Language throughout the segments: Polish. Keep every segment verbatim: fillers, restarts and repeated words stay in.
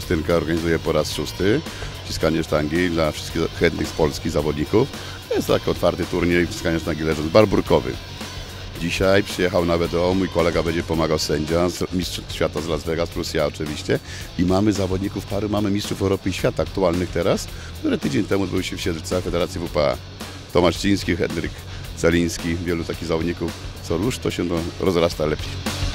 Justynka organizuje po raz szósty wciskanie sztangi dla wszystkich chętnych z Polski zawodników. Jest to taki otwarty turniej wciskania sztangi Legends barburkowy. Dzisiaj przyjechał na B D O, mój kolega będzie pomagał sędzia, mistrz świata z Las Vegas, plus ja oczywiście. I mamy zawodników pary, mamy mistrzów Europy i świata aktualnych teraz, które tydzień temu odbyły się w Siedlcach Federacji W P A. Tomasz Ciński, Henryk Celiński, wielu takich zawodników. Co rusz, to się no, rozrasta lepiej.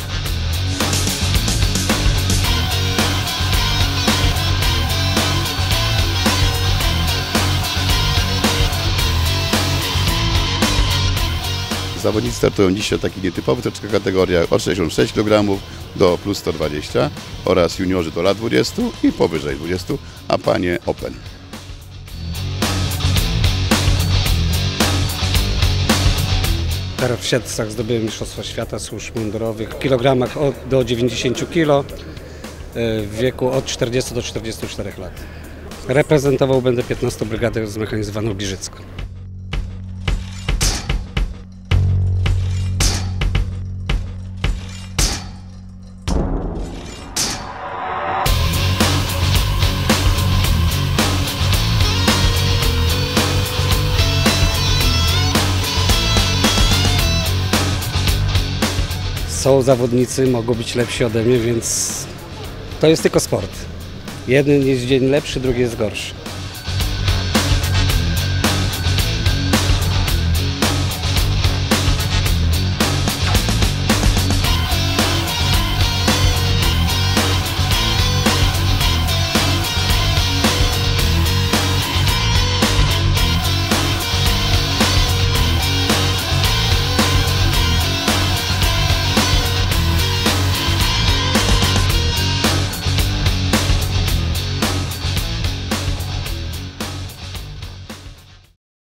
Zawodnicy startują dzisiaj w takich nietypowych troszeczkę kategoriach od sześćdziesiąt sześć kilogramów do plus sto dwadzieścia oraz juniorzy do lat dwudziestu i powyżej dwudziestu, a panie Open. Teraz w Siedlcach zdobyłem Mistrzostwo Świata Służb Mundurowych w kilogramach od, do dziewięćdziesięciu kilo w wieku od czterdziestu do czterdziestu czterech lat. Reprezentował będę piętnastą Brygadę Zmechanizowaną Giżycką. Są zawodnicy, mogą być lepsi ode mnie, więc to jest tylko sport. Jeden jest dzień lepszy, drugi jest gorszy.